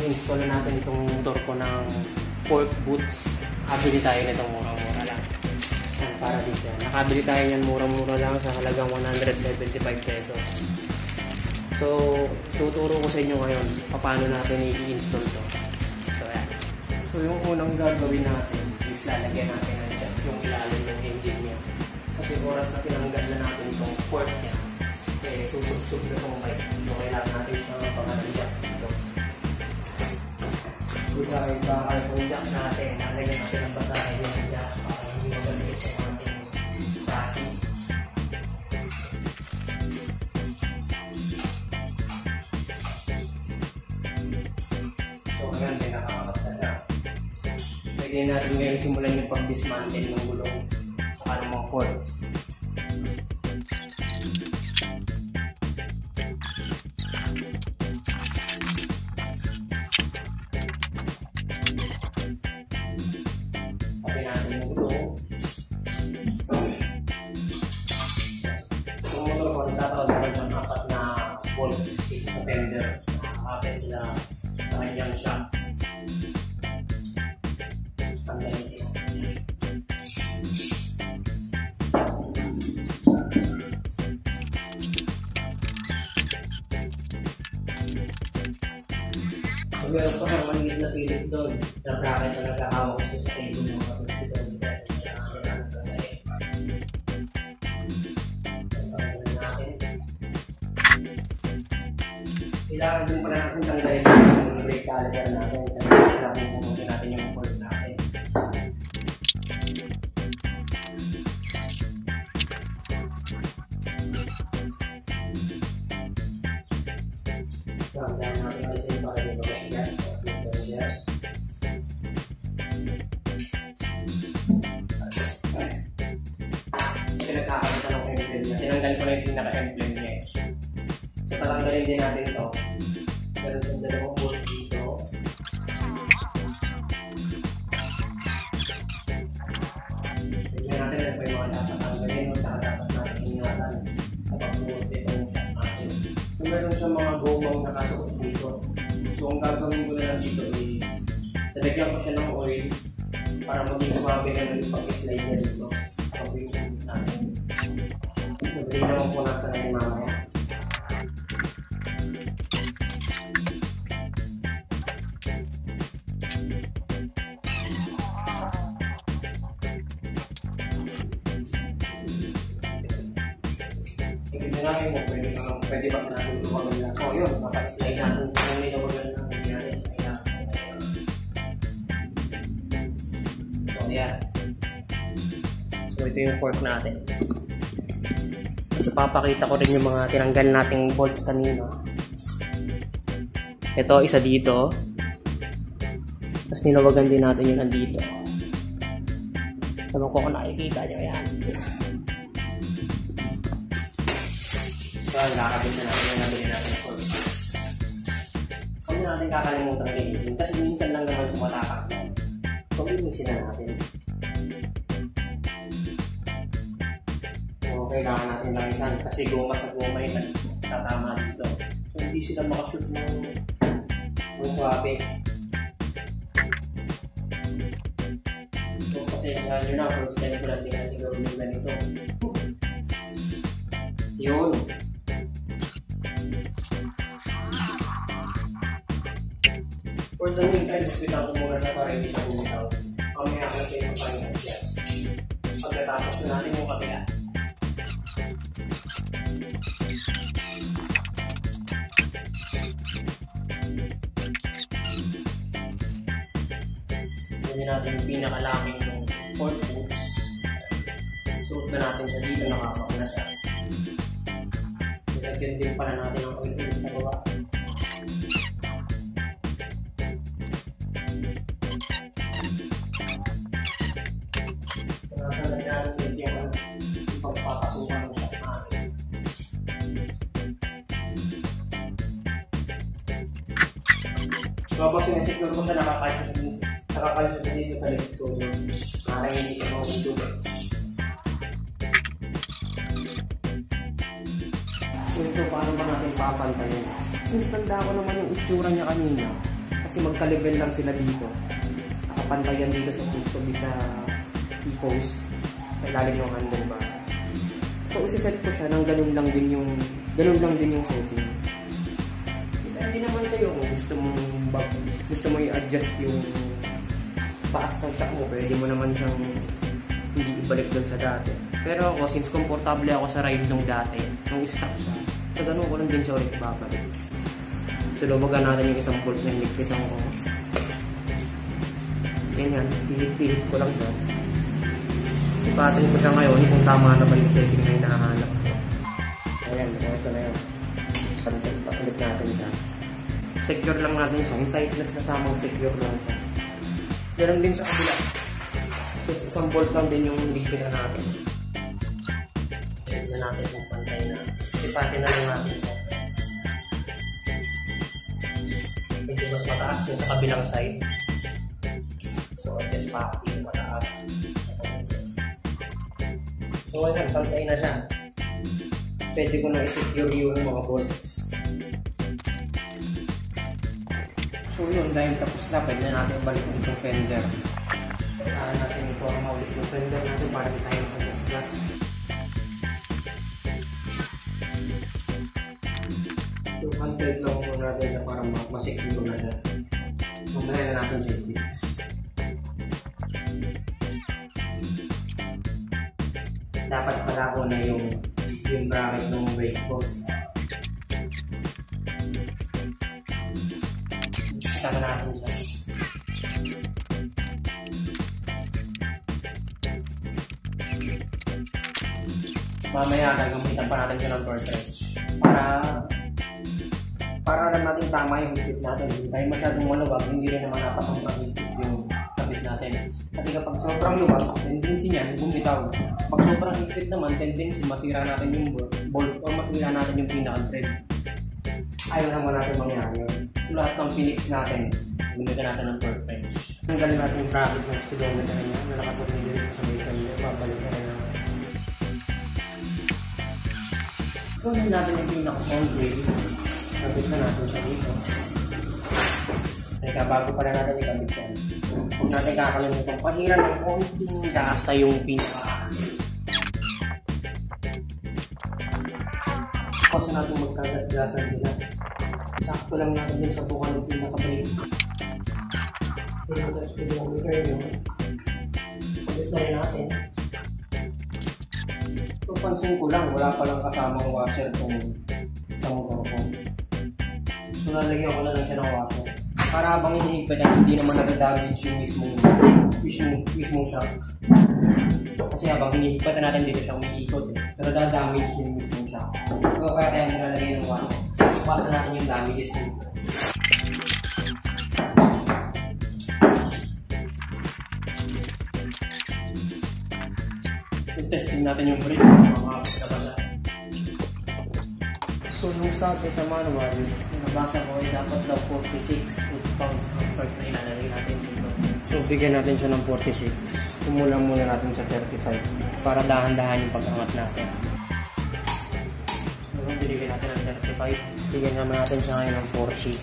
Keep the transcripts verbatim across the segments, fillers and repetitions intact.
install na natin itong motor ko ng fork boots. Nakabili tayo nitong murang-mura lang. Yan, para dito. Nakabili tayo yan murang-mura lang sa halagang one hundred seventy-five pesos. So, tuturo ko sa inyo ngayon paano natin i-install to. So, yan. So, yung unang gagawin natin is lalagyan natin ng jack yung ilalim ng engine niya. Kasi oras na tinanggal na natin itong fork niya, eh, susub-sub na itong bike. So, kailangan natin siyang pangalan jack dito. Kaya isakal itong jack natin, lalagyan natin ang basahin yung jack para hindi magalit yung ating chassis. So, ngayon, din nakakapagda na. Pwede natin ngayon simulan yung pag-dismantle ng gulong saka ng mga fork. Bolts dito sa fender, nakakapit sila sa kanyang shocks. Tanggalin din natin. So, meron pa kang maliit na pilit doon na bracket na nagkahawak ko sa table ng mga hospital. Kailangan din pala natin tanggalin yung brake caliper natin. Kailangan pumunta natin yung fork natin. Tanggalin natin kasi para yung mga gas. Kasi nagkakalitan ng emblem niya. Tinanggal ko na yung pinaka-emblem niya. So, tatanggalin din natin ito. Meron sa dalawang bolt dito. Tignan natin ano pa yung mga dapat tanggalin o dapat natin ingatan kapag post itong gas natin. So, meron siyang mga gomang nakasuot dito. So, ang gagawin ko na lang dito is talagyan ko siya ng oil para maging swabe na yung pag-slide niya dito. Kapag yung natin. Nagawin naman po nasa natin mamaya. Tignan natin kung pwede, uh, pwede ba natin lumagal na. O yun, maka-slide natin kung may lumagal na nangyari. So yan. So ito yung fork natin. So papakita ko rin yung mga tinanggal nating bolts kanina. Ito, isa dito. Tapos nilawagan din natin yung nandito. Ewan ko kung nakikita nyo yan. So, nakakabit na natin yung nabili natin ng fork bolts. Huwag na natin kakalimutan na linisin kasi minsan lang naman sumatakak mo. So, linisin na natin. So, kailangan natin langisan kasi goma sa goma yung nagtatama dito. So, hindi sila makashoot ng, ng swabe. So, kasi nga nyo na, first time ko lang din na siguro yung ganito. Yun. For the meantime, hospital ko muna na para hindi siya bumitaw. Mamaya ako kayo ng pang-adjust. Pagkatapos na natin yung kapila. Gawin natin yung pinakalaming yung fork boots. Suot na natin siya dito, nakakapak na siya. Nilagyan din pala natin ang oil sa baba. Pagpapasukan mo siya natin. So, habang sinesecure ko siya, nakakalisyo siya dito sa legs ko. Parang hindi ko mahuhulog. So, ito, paano ba natin papantayin? Since tanda ko naman yung itsura niya kanina, Kasi magka-level lang sila dito. Nakapantayan dito sa custom sa T-post. Kailalim yung handlebar. So, isa-set ko siya ng ganun lang din yung ganun lang din yung setting. Hindi naman sa'yo kung gusto mo gusto mo i-adjust yung taas ng shock mo, pwede mo naman siyang hindi ibalik doon sa dati. Pero ako, since komportable ako sa ride nung dati, nung stock siya, so ganun ko lang din siya ulit ibabalik. So, lubagan natin yung isang bolt na hiligpitan ko. Ganyan, pilit-pilit ko lang siya. Ipatin ko siya ngayon kung tama na ba yung setting na hinahanap ko. Ayan, ito na yun. Pasalit natin siya. Secure lang natin siya. Yung tightness na tamang secure lang siya. Ganun din sa kabila. So, isang bolt lang din yung hiligpitan natin. Set na natin yung pantay na. Ipatin na lang natin siya. Medyo mas mataas yung sa kabilang side. So, adjust pa yung mataas. So, ayan, pantay na siya. Pwede ko na i-secure yung mga bolts. So, yun, dahil tapos na, pwede na natin balik itong fender. Saan natin i-forma ulit yung fender natin para di tayo mag-glass. So, pantay lang muna natin na para ma-secure na siya. Mamaya na natin siya i-fix. Dapat pala ko na yung yung bracket ng brake post. Sama natin siya. Mamaya gagamitan pa natin siya ng torque wrench para para alam natin tama yung higpit natin. Hindi tayo masyadong maluwag, hindi rin naman napasobrang higpit yung kapit natin. Kasi kapag sobrang luwag, tendency niyan bumitaw. Pag sobrang higpit naman, tendency masira natin yung bolt o masira natin yung pinaka-thread. Ayaw naman natin mangyari yun. Lahat ng pinix natin, gamitin natin ng torque wrench. Tanggalin natin yung bracket ng speedometer niya na nakatornilyo dito sa may kanya. Babalik na rin natin. Gawin natin yung pinaka-front wheel. Kabit na natin siya dito. Teka, bago pa na natin ikabit yan. Huwag natin kakalimutan. Pahira ng konting gasa yung pinaka-axle. Kasi natin magkagas-gasan sila. Sakto lang natin din sa buka ng pinaka-brake. Dito sa speedometer yun. Kabit na rin natin. So, pansin ko lang, wala palang kasamang washer kung sa motor ko. So, nalagyan ko na lang siya ng washer. Para habang hinihigpit ay hindi naman nag-damage yung mismong mismong, mismong shock. Kasi habang hinihigpit natin dito siya umiikot eh. Pero da-damage yung mismong shock. So, kaya kaya nilalagay ng washer. So, ipasa natin yung damages dito. Testing natin yung brake. Makakapit na ba siya? So, yung sabi sa manual, nabasa ko ay dapat daw forty-six foot-pounds ang torque na ilalagay natin dito. So, bigyan natin siya ng forty-six. Kumulang muna natin sa thirty-five para dahan-dahan yung pag-angat natin. So, binigyan natin ng thirty-five. Bigyan naman natin siya ngayon ng forty.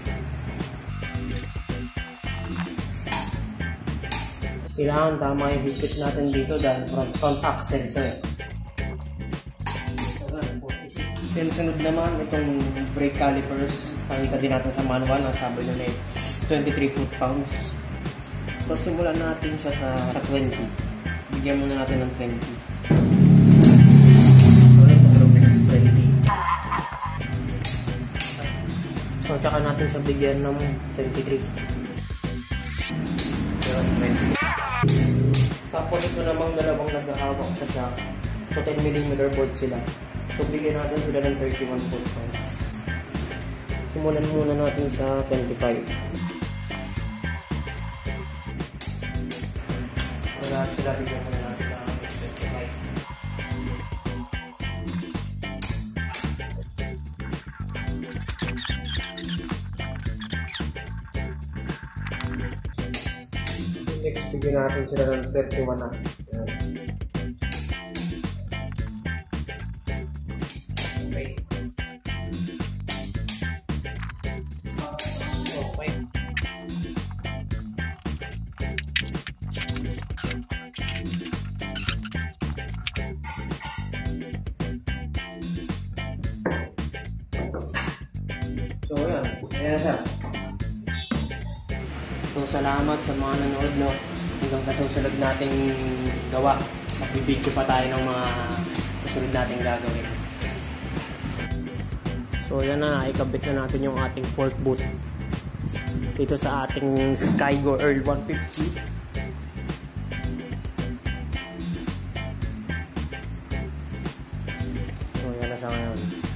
Kailangan tama yung higpit natin dito dahil front, front axle ito eh. Then sunod naman itong brake calipers. Pakita din natin sa manual. Ang sabi nyo na eh, twenty-three foot-pounds. So simulan natin siya sa, sa twenty. Bigyan muna natin ng twenty. So ulit ang twenty. So tsaka natin sa bigyan ng twenty-three. So twenty. Tapos ito namang dalawang naghahawak sa shock. So ten millimeter bolt sila. So bigyan natin sila ng thirty-one foot-pounds. Simulan muna natin sa twenty-five. So lahat sila bigyan muna natin ng twenty-five. Next, bigyan natin sila ng thirty-one na. Yan. Okay. Okay. Ayan na sir. So salamat sa mga nanood, no. Hanggang sa susunod nating gawa. Magbibideo pa tayo ng mga susunod nating gagawin. So yan na, ikabit na natin yung ating fork boot dito sa ating Skygo Earl one fifty. So yan na siya ngayon.